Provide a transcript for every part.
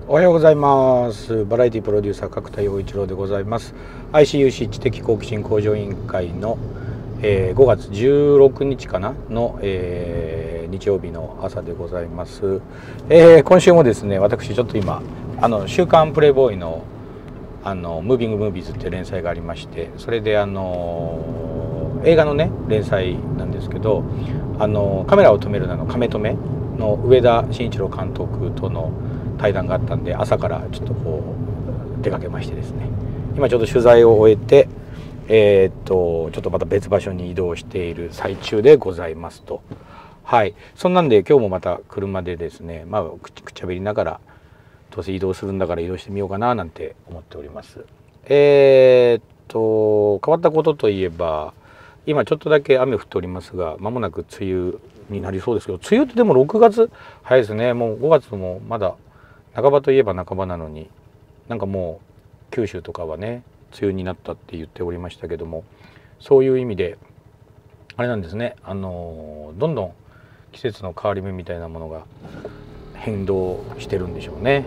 おはようございます。バラエティプロデューサー角田陽一郎でございます。 ICUC 知的好奇心向上委員会の、5月16日かなの、日曜日の朝でございます。今週もですね、私ちょっと今週刊プレイボーイのムービングムービーズっていう連載がありまして、それで映画のね連載なんですけど、カメラを止めるなのカメ止めの上田慎一郎監督との対談があったんで、朝からちょっとこう出かけましてですね、今ちょうど取材を終えてちょっとまた別場所に移動している最中でございますと。はい、そんなんで今日もまた車でですね、くちゃべりながらどうせ移動するんだから移動してみようかななんて思っております。変わったことといえば、今ちょっとだけ雨降っておりますが、間もなく梅雨になりそうですけど、梅雨ってでも6月早いですね。もう5月もまだ半ばといえば半ばなのに、なんかもう九州とかはね梅雨になったって言っておりましたけども、そういう意味であれなんですね、どんどん季節の変わり目みたいなものが変動してるんでしょうね。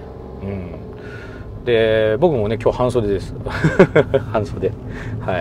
で僕もね今日半袖です半袖、はい、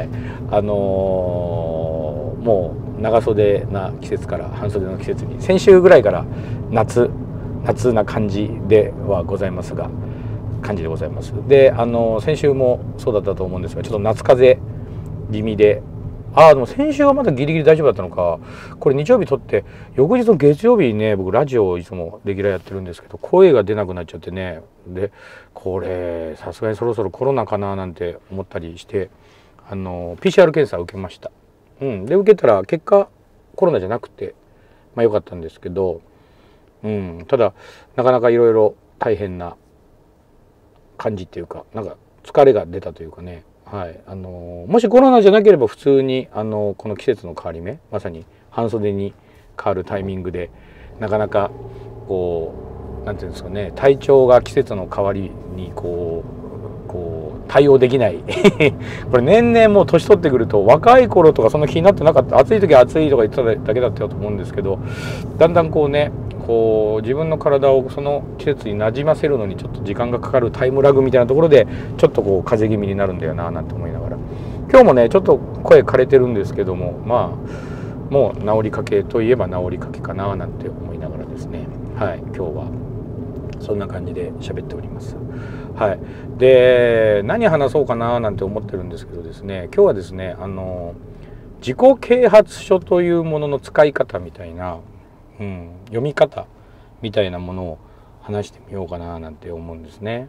もう長袖な季節から半袖の季節に、先週ぐらいから夏な感じでございます。で先週もそうだったと思うんですが、ちょっと夏風邪気味で、でも先週はまだギリギリ大丈夫だったのか。これ日曜日撮って翌日の月曜日にね、僕ラジオをいつもレギュラーやってるんですけど、声が出なくなっちゃってね、でこれさすがにそろそろコロナかななんて思ったりして、PCR 検査を受けました。で受けたら結果コロナじゃなくて良かったんですけど、ただなかなかいろいろ大変な感じっていうか、なんか疲れが出たというかね、はい、もしコロナじゃなければ普通にこの季節の変わり目、まさに半袖に変わるタイミングでなかなかこうなんていうんですかね、体調が季節の変わりにこう対応できないこれ年々もう年取ってくると、若い頃とかそんな気になってなかった、暑い時は暑いとか言ってただけだったと思うんですけど、だんだんこうね自分の体をその季節になじませるのにちょっと時間がかかるタイムラグみたいなところで、ちょっと風邪気味になるんだよななんて思いながら、今日もねちょっと声枯れてるんですけども、もう治りかけといえば治りかけかななんて思いながらですね、はい、今日はそんな感じで喋っております。はい、で何話そうかななんて思ってるんですけどですね、今日はですね自己啓発書というものの使い方みたいな、読み方みたいなものを話してみようかななんて思うんですね。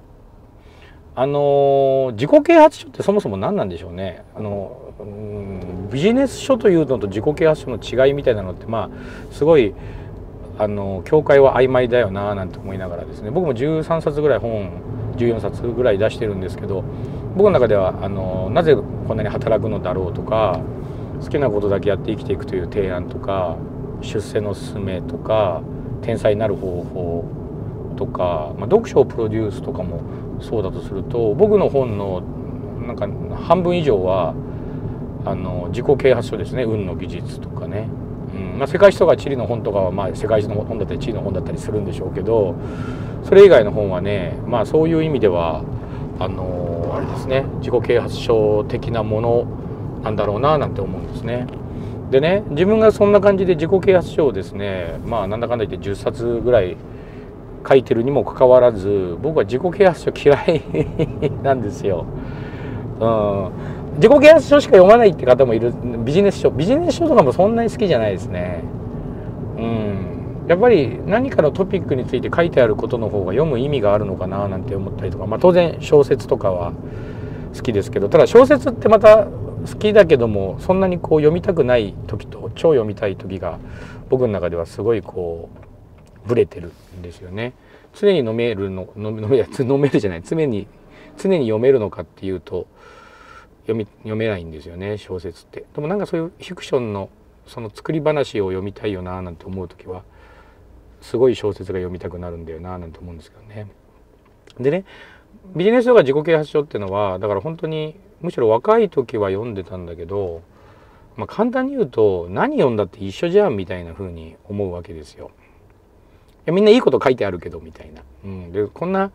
自己啓発書ってそもそも何なんでしょうね。ビジネス書というのと自己啓発書の違いみたいなのってすごい境界は曖昧だよななんて思いながらですね、僕も13冊ぐらい本14冊ぐらい出してるんですけど、僕の中ではなぜこんなに働くのだろうとか、好きなことだけやって生きていくという提案とか、出世のすすめとか、天才になる方法とか、読書をプロデュースとかもそうだとすると、僕の本のなんか半分以上は自己啓発書ですね。運の技術とかね、世界史とか地理の本とかは世界史の本だったり地理の本だったりするんでしょうけど、それ以外の本はね、そういう意味ではあれですね、自己啓発書的なものなんだろうななんて思うんですね。でね、自分がそんな感じで自己啓発書をですね、なんだかんだ言って10冊ぐらい書いてるにもかかわらず、僕は自己啓発書嫌いなんですよ。自己啓発書しか読まないって方もいる。ビジネス書とかもそんなに好きじゃないですね。やっぱり何かのトピックについて書いてあることの方が読む意味があるのかななんて思ったりとか、当然小説とかは好きですけど、ただ小説ってまた好きだけども、そんなに読みたくない時と超読みたい時が僕の中ではすごいブレてるんですよね。常に飲めるじゃない、常に読めるのかっていうと読めないんですよね、小説って。でもなんかそういうフィクションのその作り話を読みたいよななんて思う時は、すごい小説が読みたくなるんだよななんて思うんですけどね。でね、ビジネス書が自己啓発書っていうのは、だから本当にむしろ若い時は読んでたんだけど、簡単に言うと何読んだって一緒じゃんみたいな風に思うわけですよ。みんないいこと書いてあるけどみたいな。でこんな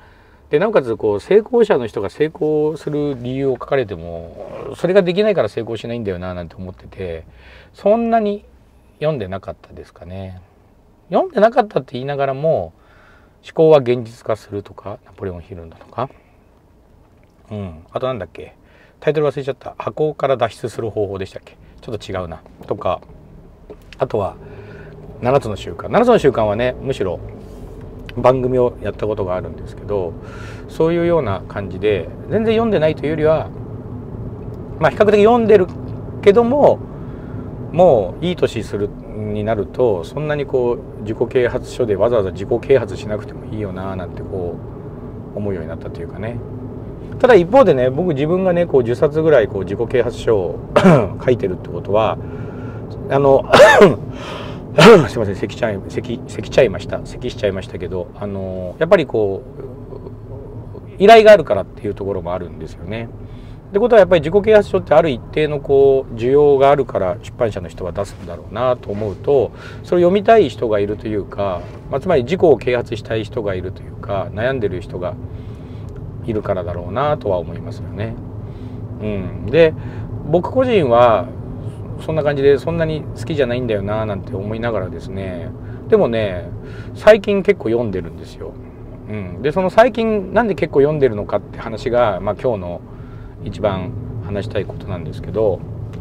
でなおかつこう成功者の人が成功する理由を書かれてもそれができないから成功しないんだよななんて思ってて、そんなに読んでなかったですかね。読んでなかったって言いながらも思考は現実化するとかナポレオンヒルンだとか、あとなんだっけ、タイトル忘れちゃった、箱から脱出する方法でしたっけ、ちょっと違うなとか、あとは7つの習慣。7つの習慣はねむしろ番組をやったことがあるんですけど、そういうような感じで全然読んでないというよりは比較的読んでるけども、もういい年するになるとそんなにこう自己啓発書でわざわざ自己啓発しなくてもいいよななんてこう思うようになったというかね。ただ一方でね、僕自分がねこう10冊ぐらいこう自己啓発書を書いてるってことはすいません、咳しちゃいましたけど、やっぱりこう依頼があるからっていうところもあるんですよね。ってことはやっぱり自己啓発書ってある一定のこう需要があるから出版社の人は出すんだろうなと思うと、それを読みたい人がいるというか、つまり自己を啓発したい人がいるというか、悩んでる人がいるからだろうなとは思いますよね。で僕個人はそんな感じでそんなに好きじゃないんだよななんて思いながらですね、でもね最近結構読んでるんですよ。でその最近なんで結構読んでるのかって話が、今日の一番話したいことなんですけど、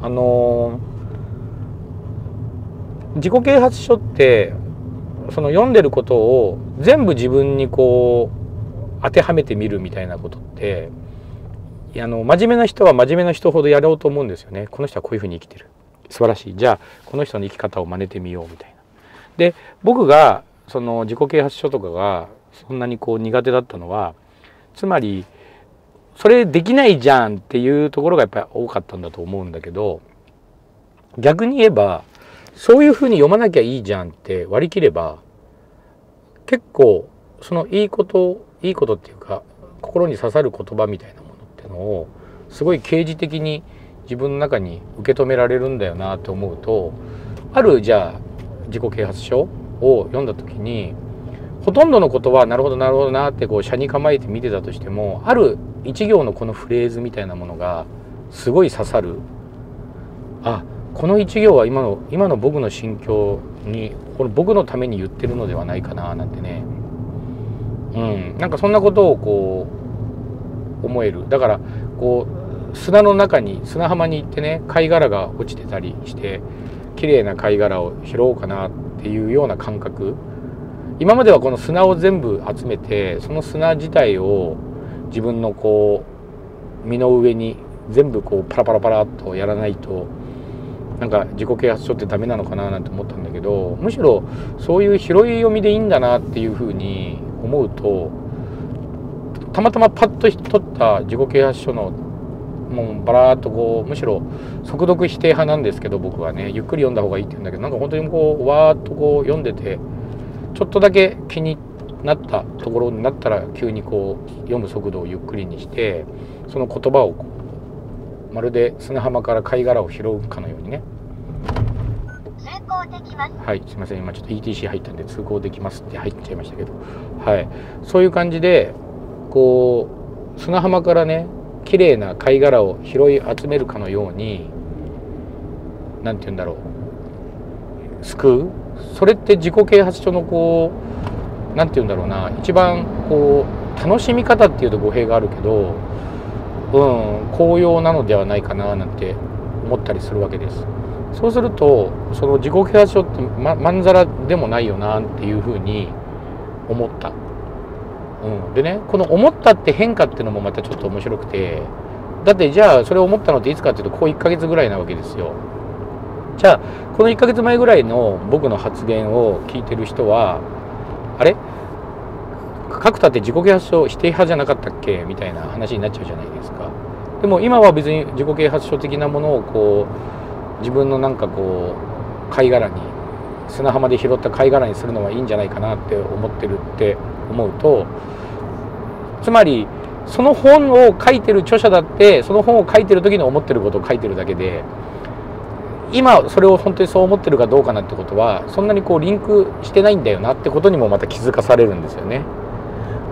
自己啓発書ってその読んでることを全部自分にこう当てはめてみるみたいなことって真面目な人は真面目な人ほどやろうと思うんですよね。この人はこういうふうに生きてる、素晴らしい、じゃあこの人の生き方を真似てみようみたいな。で僕がその自己啓発書とかがそんなにこう苦手だったのは、つまりそれできないじゃんっていうところがやっぱり多かったんだと思うんだけど、逆に言えばそういうふうに読まなきゃいいじゃんって割り切れば、結構そのいいことっていうか心に刺さる言葉みたいなものってのをすごい啓示的に自分の中に受け止められるんだよなと思うと、あるじゃあ自己啓発書を読んだ時にほとんどのことはなるほどなるほどなってこう斜に構えて見てたとしても、ある一行のこのフレーズみたいなものがすごい刺さる。この一行は今の僕の心境にこの僕のために言ってるのではないかななんてね、なんかそんなことをこう思える。だからこう砂浜に行ってね、貝殻が落ちてたりして綺麗な貝殻を拾おうかなっていうような感覚。今まではこの砂を全部集めて、その砂自体を自分のこう身の上に全部こうパラパラパラっとやらないとなんか自己啓発書ってダメなのかななんて思ったんだけど、むしろそういう拾い読みでいいんだなっていうふうに思うと、たまたまパッと取った自己啓発書のもうバラーっとこう、むしろ速読否定派なんですけど、僕はねゆっくり読んだ方がいいって言うんだけど、なんか本当にこうわーっとこう読んでてちょっとだけ気になったところになったら急にこう読む速度をゆっくりにして、その言葉をこうまるで砂浜から貝殻を拾うかのようにね、 通行できます。 はい、すいません、今ちょっと ETC 入ったんで通行できますって入っちゃいましたけど、はい、そういう感じでこう砂浜からね綺麗な貝殻を拾い集めるかのように、なんて言うんだろう、救う。それって自己啓発書のこうなんて言うんだろうな、一番こう楽しみ方っていうと語弊があるけど、効用なのではないかななんて思ったりするわけです。そうするとその自己啓発書ってまんざらでもないよなっていうふうに思った。でね、この思ったって変化っていうのもまたちょっと面白くて、だってじゃあそれを思ったのっていつかっていうとこう1ヶ月ぐらいなわけですよ。じゃあこの1ヶ月前ぐらいの僕の発言を聞いてる人は、あれ角田って自己啓発書否定派じゃなかったっけみたいな話になっちゃうじゃないですか。でも今は別に自己啓発書的なものをこう自分のなんかこう貝殻に、砂浜で拾った貝殻にするのはいいんじゃないかなって思ってるって思うと、つまりその本を書いてる著者だってその本を書いてる時に思ってることを書いてるだけで、今それを本当にそう思ってるかどうかなってことはそんなにこうリンクしてないんだよなってことにもまた気づかされるんですよね。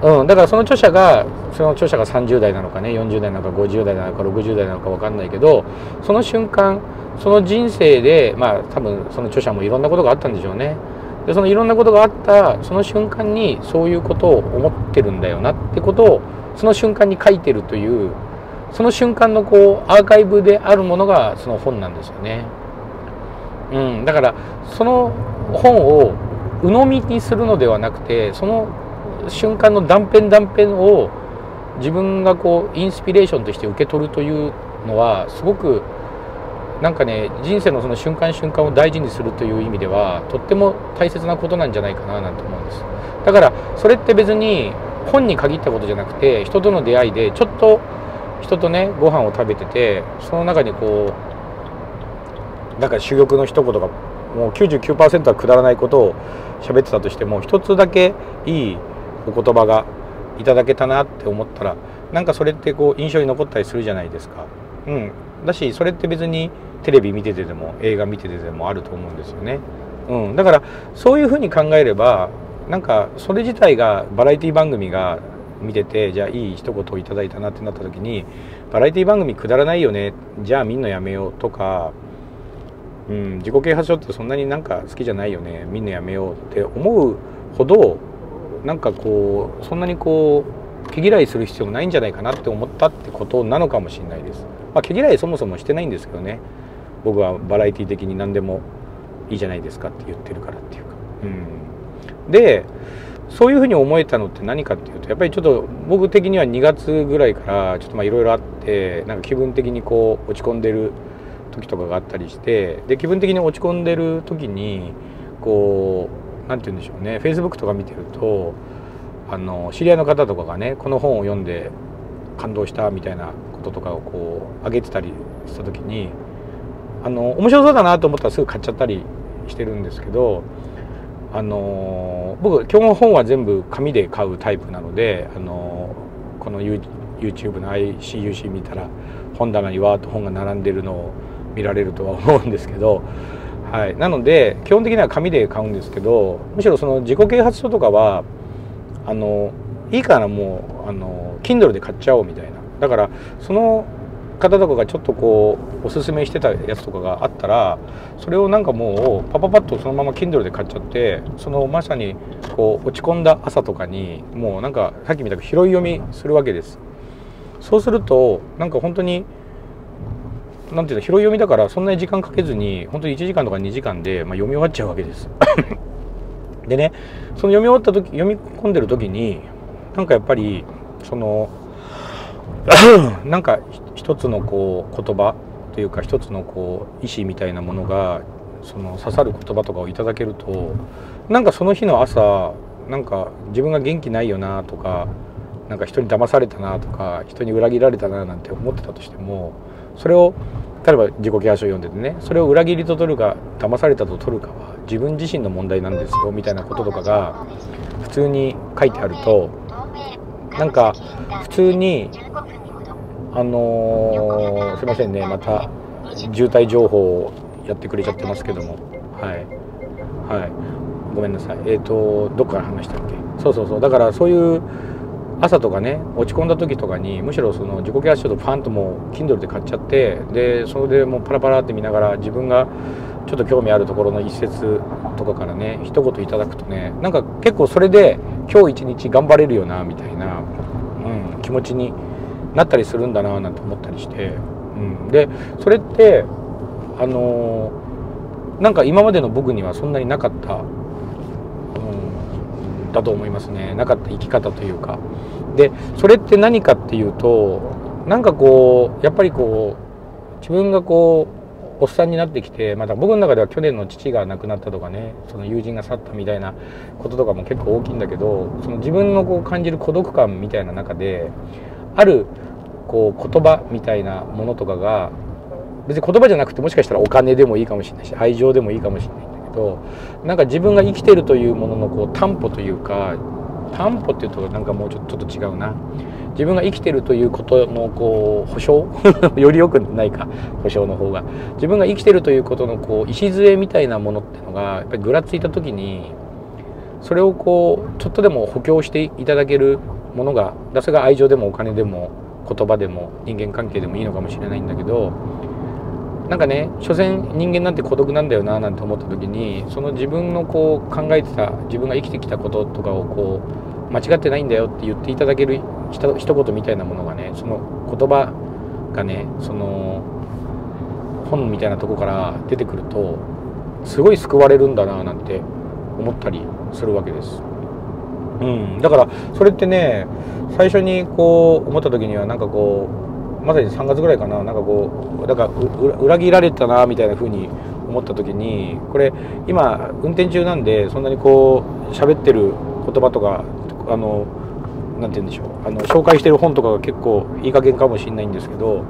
だからその著者が30代なのかね、40代なのか50代なのか60代なのか分かんないけど、その瞬間その人生で多分その著者もいろんなことがあったんでしょうね。でそのいろんなことがあったその瞬間にそういうことを思ってるんだよなってことをその瞬間に書いてるという、その瞬間のアーカイブであるものがその本なんですよね。だからその本を鵜呑みにするのではなくて、その瞬間の断片を自分がインスピレーションとして受け取るというのはすごくなんかね、人生のその瞬間瞬間を大事にするという意味ではとっても大切なことなんじゃないかななんて思うんです。だからそれって別に本に限ったことじゃなくて、人との出会いでちょっと人とねご飯を食べてて、その中になんか珠玉の一言がもう 99% はくだらないことを喋ってたとしても、一つだけいいお言葉がいただけたなって思ったら、なんかそれって印象に残ったりするじゃないですか。だしそれって別にテレビ見ててでも映画見ててでもあると思うんですよね。だからそういうふうに考えれば、なんかそれ自体がバラエティ番組が見てて、じゃあいい一言をいただいたなってなった時に、バラエティ番組くだらないよね、じゃあ見んのやめようとか、自己啓発書ってそんなになんか好きじゃないよね、見んのやめようって思うほどなんかそんなに毛嫌いする必要もないんじゃないかなって思ったってことなのかもしれないです。毛嫌いそもそもしてないんですけどね。僕はバラエティ的に何でもいいじゃないですかって言ってるからっていうか。でそういうふうに思えたのって何かっていうと、やっぱりちょっと僕的には2月ぐらいからちょっといろいろあって、なんか気分的に落ち込んでる時とかがあったりして、で気分的に落ち込んでる時になんて言うんでしょうね、Facebook とか見てると知り合いの方とかがね、この本を読んで感動したみたいなこととかを上げてたりした時に、面白そうだなと思ったらすぐ買っちゃったりしてるんですけど、僕基本本は全部紙で買うタイプなので、この YouTube の ICUC 見たら本棚にわーっと本が並んでるのを見られるとは思うんですけど、なので基本的には紙で買うんですけど、むしろその自己啓発書とかはいいからもうKindle で買っちゃおうみたいな。だからその方とかがちょっとおすすめしてたやつとかがあったら、それをなんかもうパッとそのまま Kindle で買っちゃって、そのまさに落ち込んだ朝とかにもうなんかさっきみたく拾い読みするわけです。そうするとなんか本当になんていうの、拾い読みだからそんなに時間かけずに本当に1時間とか2時間で読み終わっちゃうわけです。でね、その読み込んでる時になんかやっぱりなんか一つの言葉というか一つの意志みたいなものが刺さる言葉とかをいただけると、なんかその日の朝なんか自分が元気ないよなとか、なんか人に騙されたなとか人に裏切られたななんて思ってたとしても、それを例えば自己啓発書を読んでてね、それを裏切りと取るか騙されたと取るかは自分自身の問題なんですよみたいなこととかが普通に書いてあると、なんか普通にすいませんね、また渋滞情報をやってくれちゃってますけども、ごめんなさい。どっから話したっけ。そうだからそういう朝とかね、落ち込んだ時とかにむしろその自己啓発書とパンともう Kindle で買っちゃって、でそれでもうパラパラって見ながら自分がちょっと興味あるところの一節とかからね一言いただくとね、なんか結構それで今日一日頑張れるよなみたいな、気持ちになったりするんだななんて思ったりして、でそれってなんか今までの僕にはそんなになかった、だと思いますね。なかった生き方というか。でそれって何かっていうと、なんかやっぱり自分がおっさんになってきて、また僕の中では去年の父が亡くなったとかね、その友人が去ったみたいなこととかも結構大きいんだけど、その自分の感じる孤独感みたいな中である言葉みたいなものとかが、別に言葉じゃなくてもしかしたらお金でもいいかもしれないし愛情でもいいかもしれないんだけど、なんか自分が生きてるというものの担保というか、担保っていうとなんかもうちょっと違うな、自分が生きてるということの保証よりよくないか、保証の方が、自分が生きてるということの礎みたいなものっていうのがやっぱりぐらついた時に、 それをこうちょっとでも補強していただけるものが、それが愛情でもお金でも言葉でも人間関係でもいいのかもしれないんだけど、なんかね、所詮人間なんて孤独なんだよななんて思った時に、その自分のこう考えてた、自分が生きてきたこととかをこう間違ってないんだよって言っていただける一言みたいなものがね、その言葉がね、その本みたいなとこから出てくるとすごい救われるんだななんて思ったりするわけです。だからそれってね、最初にこう思った時にはなんかこうまさに3月ぐらいかな、なんかこうだから裏切られたなみたいな風に思った時に、これ今運転中なんでそんなにこう喋ってる言葉とかなんて言うんでしょう、紹介してる本とかが結構いい加減かもしれないんですけど、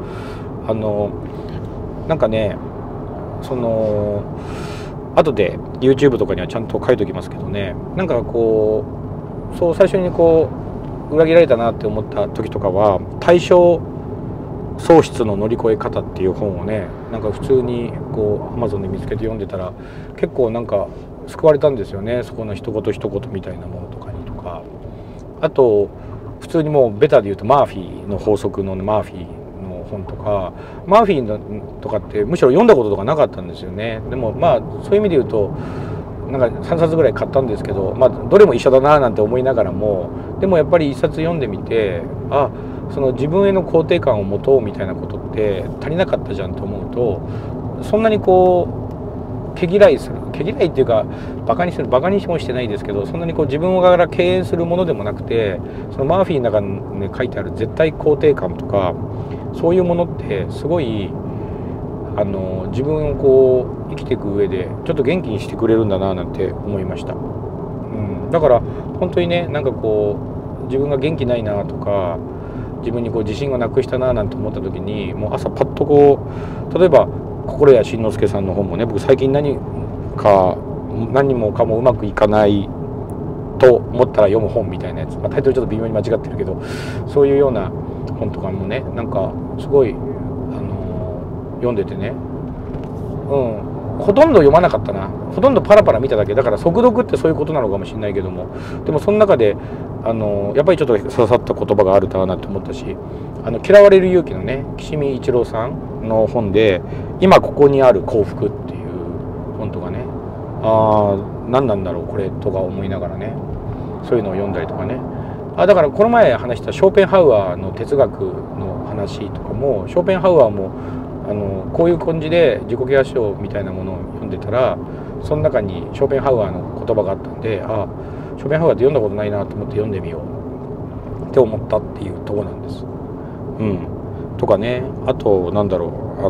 なんかね、その後で YouTube とかにはちゃんと書いておきますけどね、なんかこうそう最初にこう裏切られたなって思った時とかは、対象喪失の乗り越え方っていう本をね、なんか普通にこう Amazon で見つけて読んでたら結構なんか救われたんですよね。そこの一言一言みたいなものとかにとか、あと普通にもうベタで言うとマーフィーの法則のマーフィーの本とか、マーフィーのとかってむしろ読んだこととかなかったんですよね。でもまあそういう意味で言うとなんか3冊ぐらい買ったんですけど、まあどれも一緒だななんて思いながらも、でもやっぱり1冊読んでみて、その自分への肯定感を持とうみたいなことって足りなかったじゃんと思うと、そんなにこう毛嫌いっていうかバカにもしてないですけど、そんなにこう自分から敬遠するものでもなくて、そのマーフィーの中に書いてある絶対肯定感とか、そういうものってすごい自分をこう生きていく上でちょっと元気にしてくれるんだななんて思いました。だから本当にね、なんかこう自分が元気ないなとか、自分にこう自信をなくしたななんて思った時に、もう朝パッとこう、例えば心谷慎之介さんの本もね、僕最近何もかもうまくいかないと思ったら読む本みたいなやつ、タイトルちょっと微妙に間違ってるけど、そういうような本とかもね、なんかすごい読んでてね、ほとんど読まなかったな、ほとんどパラパラ見ただけだから、速読ってそういうことなのかもしれないけども、でもその中でやっぱりちょっと刺さった言葉があるかなと思ったし、嫌われる勇気のね、岸見一郎さんの本で「今ここにある幸福」っていう本とかね、何なんだろうこれとか思いながらね、そういうのを読んだりとかね、だからこの前話したショーペンハウアーの哲学の話とかも、ショーペンハウアーもこういう感じで自己啓発書みたいなものを読んでたら、その中にショーペンハウアーの言葉があったんで、ショーペンハウアーって読んだことないなと思って読んでみようって思ったっていうとこなんです。とかね、あとなんだろう、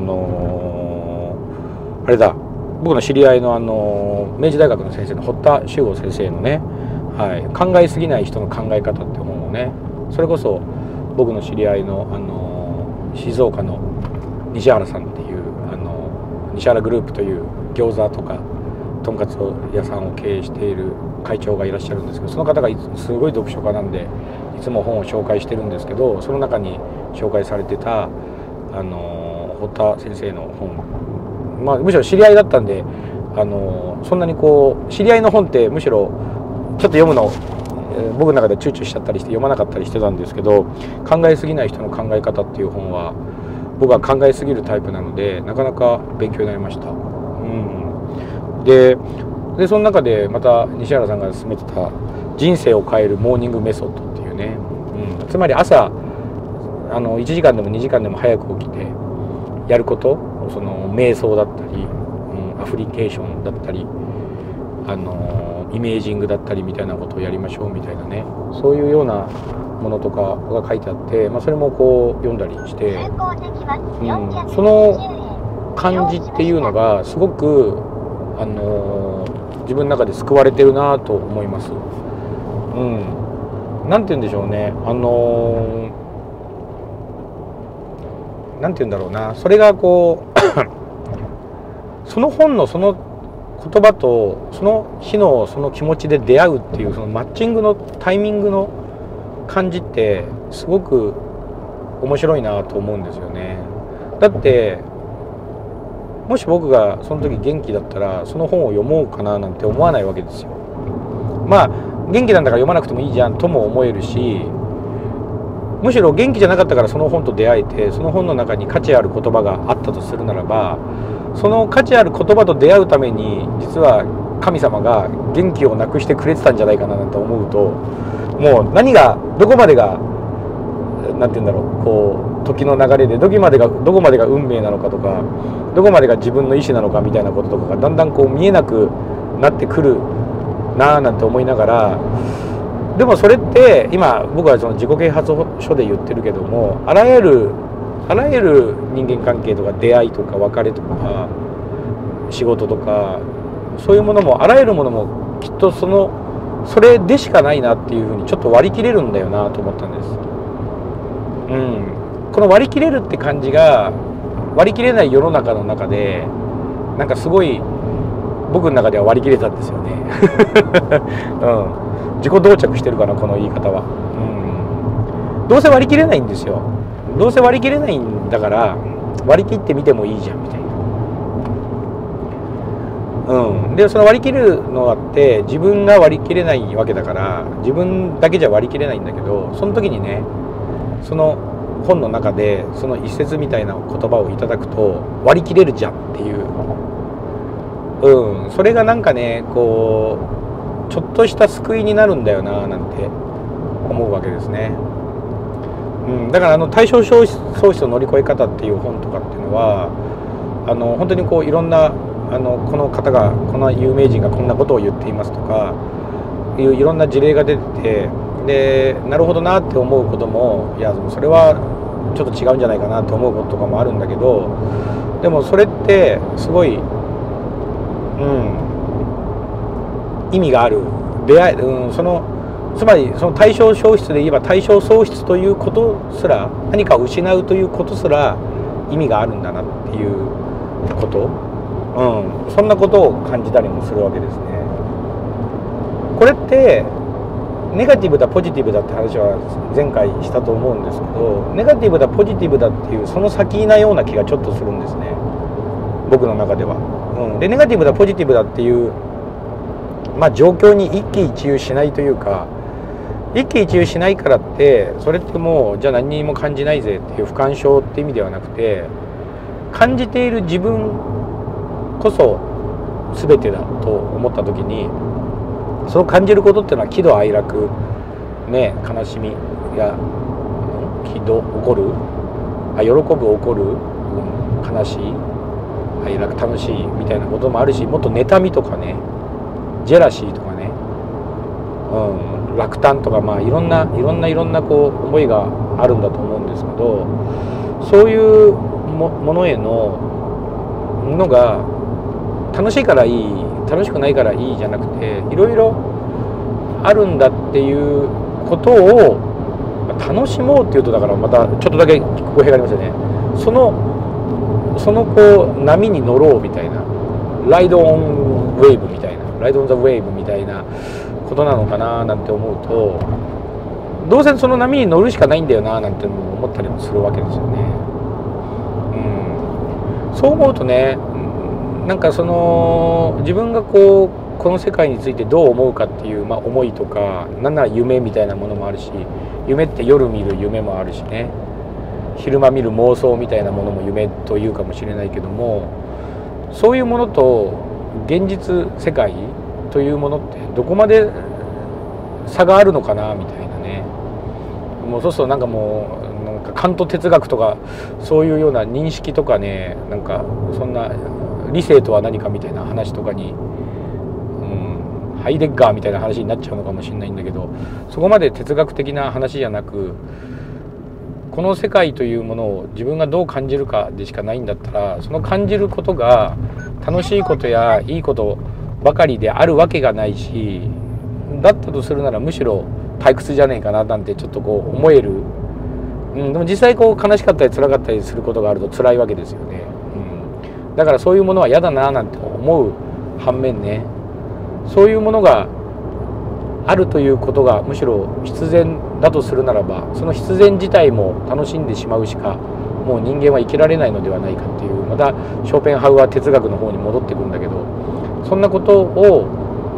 あれだ、僕の知り合いの明治大学の先生の堀田修吾先生のね、考えすぎない人の考え方って本をね、それこそ僕の知り合いの静岡の西原さんっていう西原グループという餃子とかとんかつ屋さんを経営している会長がいらっしゃるんですけど、その方がすごい読書家なんでいつも本を紹介してるんですけど、その中に紹介されてた堀田先生の本、むしろ知り合いだったんでそんなにこう知り合いの本ってむしろちょっと読むの僕の中で躊躇しちゃったりして読まなかったりしてたんですけど、考えすぎない人の考え方っていう本は僕は考えすぎるタイプなのでなかなか勉強になりました。でその中でまた西原さんが勧めてた人生を変えるモーニングメソッドっていうね、つまり朝1時間でも2時間でも早く起きてやること、その瞑想だったり、アフリケーションだったりイメージングだったりみたいなことをやりましょうみたいなね、そういうようなものとかが書いてあって、それもこう読んだりして、その感じっていうのがすごく自分の中で救われてるなと思います。なんて言うんでしょうね、なんて言うんだろうな、それがこうその本のその言葉とその日のその気持ちで出会うっていうそのマッチングのタイミングの感じってすごく面白いなと思うんですよね。だってもし僕がその時元気だったらその本を読もうかななんて思わないわけですよ。 まあ元気なんだから読まなくてもいいじゃんとも思えるし、むしろ元気じゃなかったからその本と出会えて、その本の中に価値ある言葉があったとするならば、その価値ある言葉と出会うために実は神様が元気をなくしてくれてたんじゃないかななんて思うと、もう何がどこまでがなんて言うんだろう、こう時の流れでどこまでが運命なのかとか、どこまでが自分の意思なのかみたいなこととかがだんだんこう見えなくなってくるなあなんて思いながら、でもそれって今僕はその自己啓発書で言ってるけども、あらゆる人間関係とか出会いとか別れとか仕事とか、そういうものもあらゆるものもきっとそれでしかないなっていうふうにちょっと割り切れるんだよなと思ったんです。この割り切れるって感じが、割り切れない世の中の中でなんかすごい僕の中では割り切れたんですよね、自己同着してるかなこの言い方は、どうせ割り切れないんですよ。どうせ割り切れないんだから割り切ってみてもいいじゃんみたいな。でその割り切るのだって自分が割り切れないわけだから、自分だけじゃ割り切れないんだけど、その時にね、その本の中でその一節みたいな言葉をいただくと割り切れるじゃんっていう、それがなんかね、こうちょっとした救いになるんだよななんて思うわけですね。だから対象喪失の乗り越え方っていう本とかっていうのは本当にこういろんなこの方が、この有名人がこんなことを言っていますとかいろんな事例が出てて、でなるほどなって思うことも、いやそれはちょっと違うんじゃないかなと思うこととかもあるんだけど、でもそれってすごい、意味がある出会い、つまりその対象喪失で言えば対象喪失ということすら、何かを失うということすら意味があるんだなっていうこと、そんなことを感じたりもするわけですね。これってネガティブだポジティブだって話は前回したと思うんですけど、ネガティブだポジティブだっていうその先なような気がちょっとするんですね、僕の中では。でネガティブだポジティブだっていう、状況に一喜一憂しないというか、一喜一憂しないからってそれってもうじゃあ何にも感じないぜっていう不感症って意味ではなくて、感じている自分こそ全てだと思った時に、その感じることっていうのは喜怒哀楽ね、悲しみや喜怒怒る、喜ぶ怒る、悲しい哀楽楽しいみたいなこともあるし、もっと妬みとかね、ジェラシーとかね、落胆とか、いろんなこう思いがあるんだと思うんですけど、そういうものへのものが楽しいからいい、楽しくないからいいじゃなくて、いろいろあるんだっていうことを楽しもうっていうと、だからまたちょっとだけ語弊がありますよね。そのこう波に乗ろうみたいな、ライドオンウェーブみたいな、ライドオンザウェーブみたいなことなのかななんて思うと、どうせその波に乗るしかないんだよななんて思ったりもするわけですよね。そう思うとね、なんかその自分がこの世界についてどう思うかっていう、思いとか、なんなら夢みたいなものもあるし、夢って夜見る夢もあるしね、昼間見る妄想みたいなものも夢というかもしれないけども、そういうものと現実世界というものってどこまで差があるのかなみたいなね。もうそうするとなんかカント哲学とかそういうような認識とかね、なんかそんな理性とは何かみたいな話とかに、ハイデッガーみたいな話になっちゃうのかもしれないんだけど、そこまで哲学的な話じゃなく、この世界というものを自分がどう感じるかでしかないんだったら、その感じることが楽しいことやいいことばかりであるわけがないし、だったとするならむしろ退屈じゃねえかななんてちょっとこう思える。でも実際こう悲しかったり辛かったりすることがあると辛いわけですよね。だからそういうものは嫌だななんて思う反面ね、そういうものがあるということがむしろ必然だとするならば、その必然自体も楽しんでしまうしかもう人間は生きられないのではないかっていう、またショーペンハウアー哲学の方に戻ってくるんだけど、そんなことを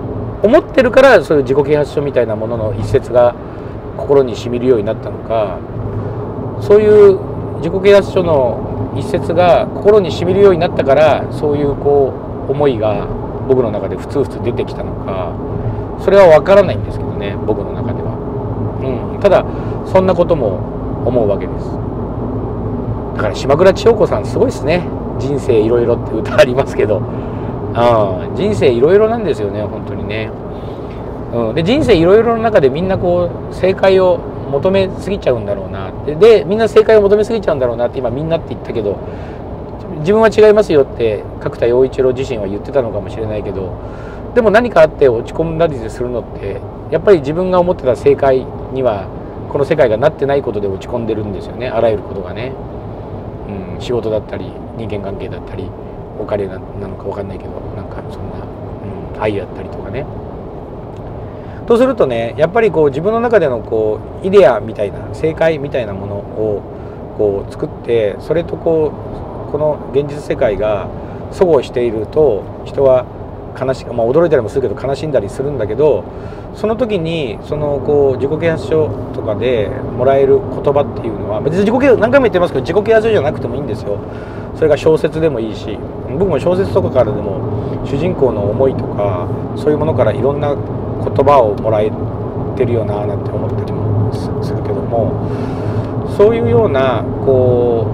思ってるからそういう自己啓発書みたいなものの一節が心にしみるようになったのか、そういう自己啓発書の一節が心にしみるようになったからそういうこう思いが僕の中でふつふつ出てきたのか、それは分からないんですけどね、僕の中では。ただそんなことも思うわけです。だから島倉千代子さんすごいですね。人生いろいろって歌ありますけど、人生いろいろなんですよね、本当にね。で人生いろいろの中でみんなこう正解を求めすぎちゃうんだろうなって、でみんな正解を求めすぎちゃうんだろうなって、今みんなって言ったけど自分は違いますよって角田陽一郎自身は言ってたのかもしれないけど、でも何かあって落ち込んだりするのってやっぱり自分が思ってた正解にはこの世界がなってないことで落ち込んでるんですよね。あらゆることがね、仕事だったり人間関係だったりお金なのか分かんないけど、なんかそんな、愛だったりとかね。とするとね、やっぱりこう自分の中でのこうイデアみたいな正解みたいなものをこう作って、それとこの現実世界が齟齬していると人は驚いたりもするけど悲しんだりするんだけど、その時にそのこう自己啓発書とかでもらえる言葉っていうのは、別に何回も言ってますけど自己啓発書じゃなくてもいいんですよ。それが小説でもいいし、僕も小説とかからでも主人公の思いとかそういうものからいろんな言葉をもらえてるよななんて思ったりもするけども、そういうようなこ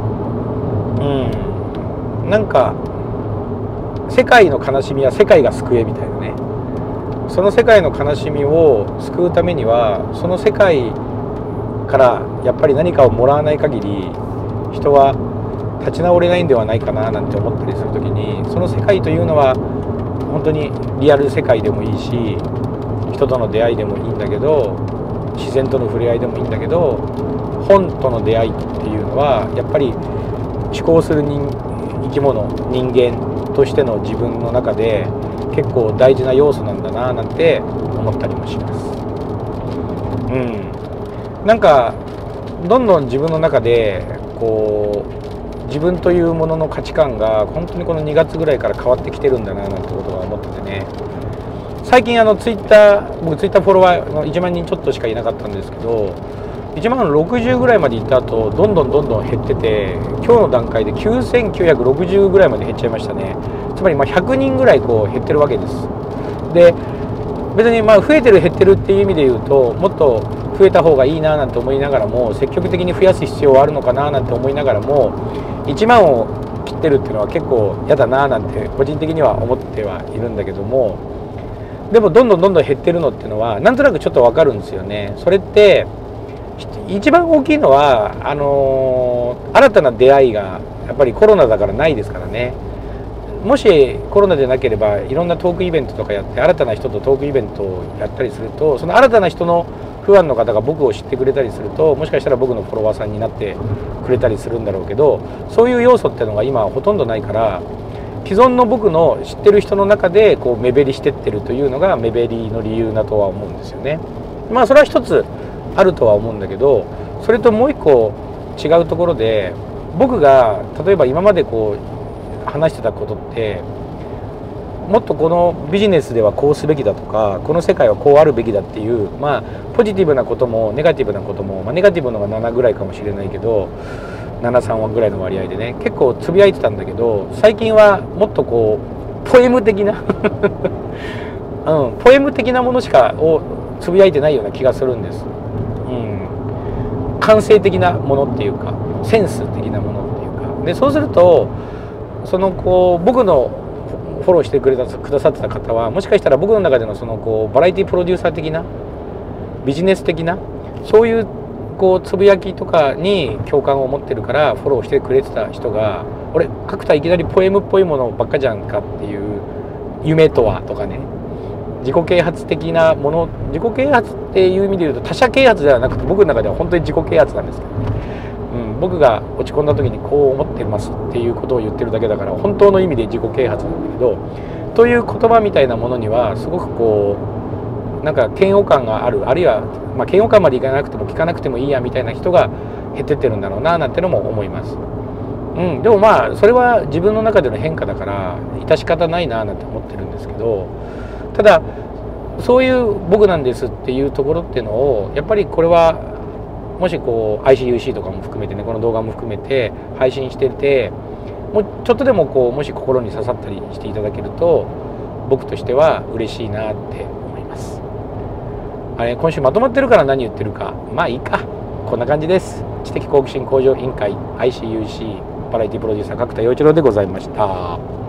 う、なんか世界の悲しみは世界が救えみたいなね、その世界の悲しみを救うためにはその世界からやっぱり何かをもらわない限り人は立ち直れないんではないかななんて思ったりする時に、その世界というのは本当にリアル世界でもいいし、人との出会いでもいいんだけど、自然との触れ合いでもいいんだけど、本との出会いっていうのはやっぱり思考する生き物人間としての自分の中で結構大事な要素なんだななんて思ったりもします。なんかどんどん自分の中でこう自分というものの価値観が本当にこの2月ぐらいから変わってきてるんだななんてことが思っててね。最近僕ツイッターフォロワーの1万人ちょっとしかいなかったんですけど、1万60ぐらいまでいった後どんどん減ってて、今日の段階で9960ぐらいまで減っちゃいましたね。つまり100人ぐらいこう減ってるわけです。で別に増えてる減ってるっていう意味で言うと、もっと増えた方がいいななんて思いながらも、積極的に増やす必要はあるのかななんて思いながらも、1万を切ってるっていうのは結構嫌だななんて個人的には思ってはいるんだけども、でもどんどん減ってるのっていうのはなんとなくちょっと分かるんですよね。それって一番大きいのは新たな出会いがやっぱりコロナだからないですからね。もしコロナでなければいろんなトークイベントとかやって新たな人とトークイベントをやったりすると、その新たな人のファンの方が僕を知ってくれたりすると、もしかしたら僕のフォロワーさんになってくれたりするんだろうけど、そういう要素っていうのが今ほとんどないから、既存の僕の知ってる人の中でこう目減りしてってるというのが目減りの理由だとは思うんですよね。それは一つあるとは思うんだけど、それともう一個違うところで、僕が例えば今までこう話してたことって、もっとこのビジネスではこうすべきだとか、この世界はこうあるべきだっていう、ポジティブなこともネガティブなことも、ネガティブのが7ぐらいかもしれないけど、7、3話ぐらいの割合でね結構つぶやいてたんだけど、最近はもっとこうポエム的なポエム的なものしかをつぶやいてないような気がするんです。感性的なものっていうか、センス的なものっていうかで、そうするとそのこう僕のフォローしてくださってた方は、もしかしたら僕の中でのそのこうバラエティプロデューサー的なビジネス的なそういうこうつぶやきとかに共感を持ってるからフォローしてくれてた人が、俺角田いきなりポエムっぽいものばっかじゃんかっていう、夢とはとかね、自己啓発的なもの、自己啓発っていう意味で言うと他者啓発ではなくて、僕の中では本当に自己啓発なんですけどね、僕が落ち込んだ時にこう思ってますっていうことを言ってるだけだから、本当の意味で自己啓発なんだけど、という言葉みたいなものにはすごくこうなんか嫌悪感がある、あるいは嫌悪感までいかなくても聞かなくてもいいやみたいな人が減ってってるんだろうななんてのも思います。でもそれは自分の中での変化だから致し方ないななんて思ってるんですけど、ただそういう僕なんですっていうところっていうのをやっぱりこれはもしこう ICUC とかも含めてねこの動画も含めて配信しててもうちょっとでもこうもし心に刺さったりしていただけると僕としては嬉しいなって思います。あれ今週まとまってるから何言ってるかまあいいか。こんな感じです。知的好奇心向上委員会 ICUC バラエティプロデューサー角田洋一郎でございました。